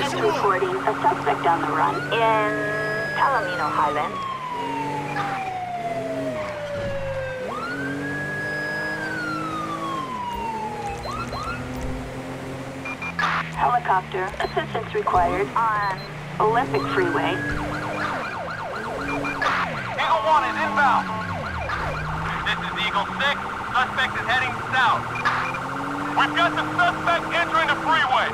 Police reporting a suspect on the run in Palomino Highlands. Helicopter assistance required on Olympic Freeway. Eagle 1 is inbound. This is Eagle 6. Suspect is heading south. We've got the suspect entering the freeway.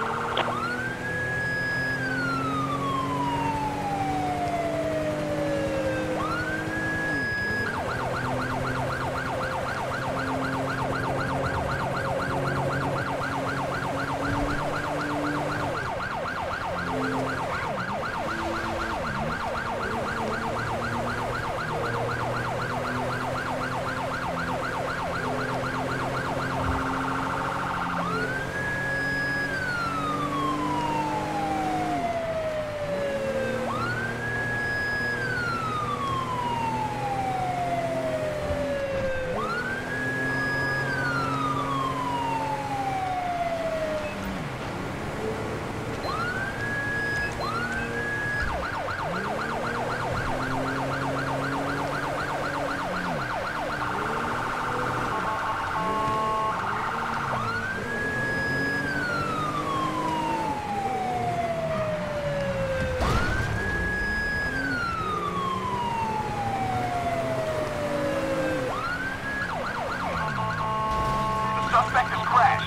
Suspect has crashed.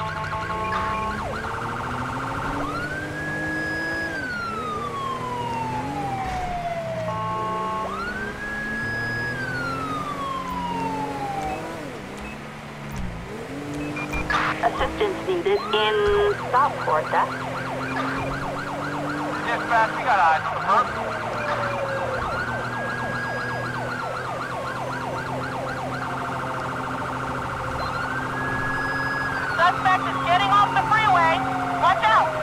Assistance needed in Southport. Dispatch, we got eyes on the front. Suspect is getting off the freeway. Watch out!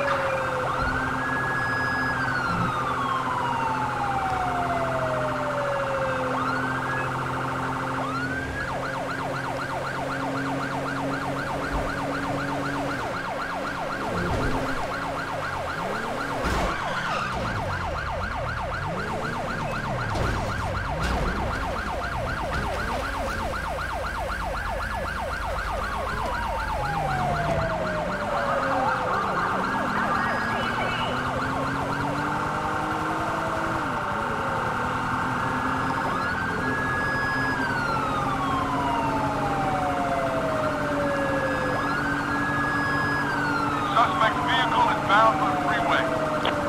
Suspect vehicle is bound for the freeway.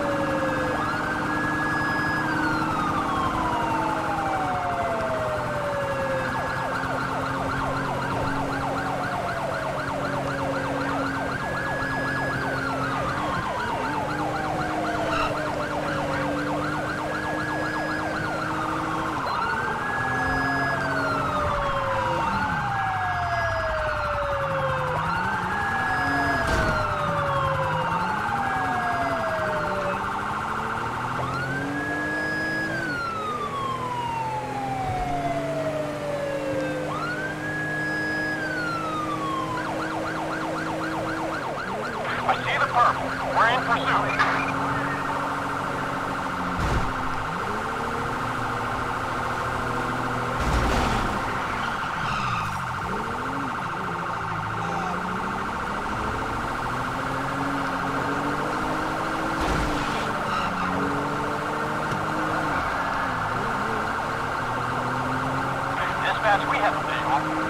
I see the perp. We're in pursuit. Dispatch, we have a visual.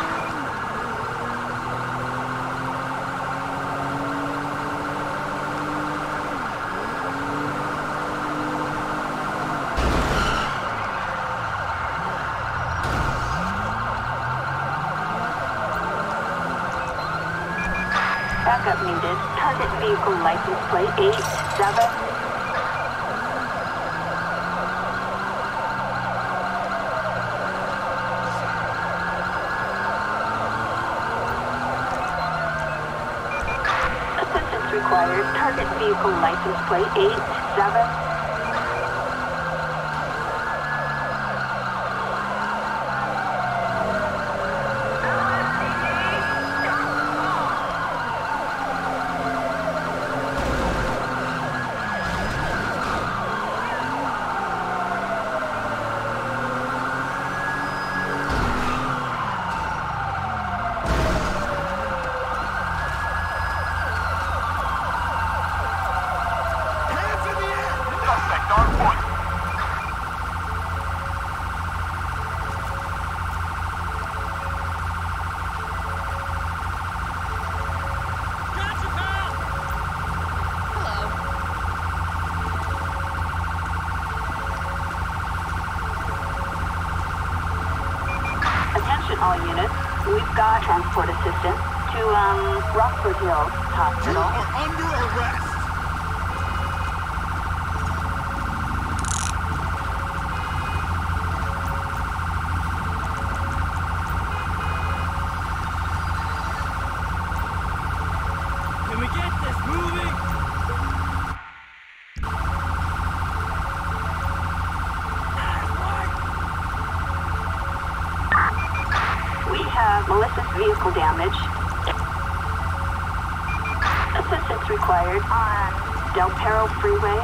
Backup needed. Target vehicle license plate 87. Assistance required. Target vehicle license plate 87. Attention all units. We've got transport assistance to, Rockford Hills You Hospital. are under arrest! Can we get this moving? We have malicious vehicle damage. Assistance required on Del Perro Freeway.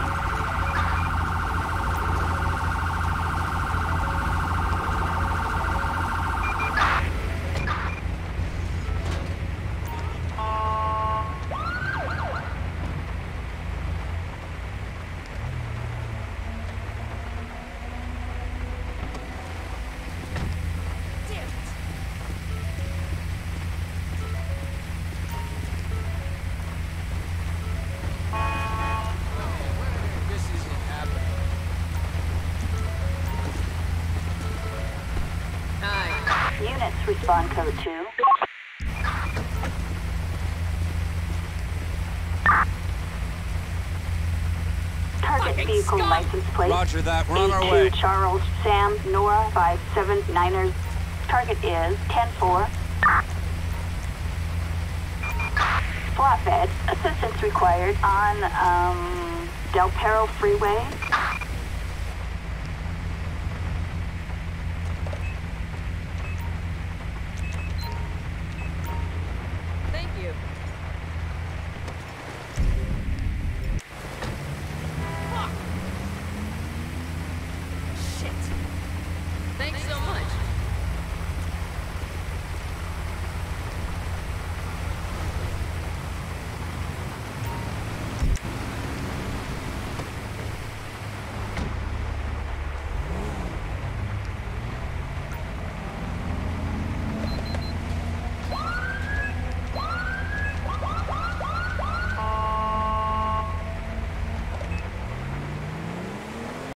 This isn't happening. 9. Units respond code 2. Target Fucking vehicle scum! license plate. Roger that. We're on our A2 way. Charles Sam Nora 579ers. Target is 10-4. Flatbed. Assistance required on Del Perro Freeway.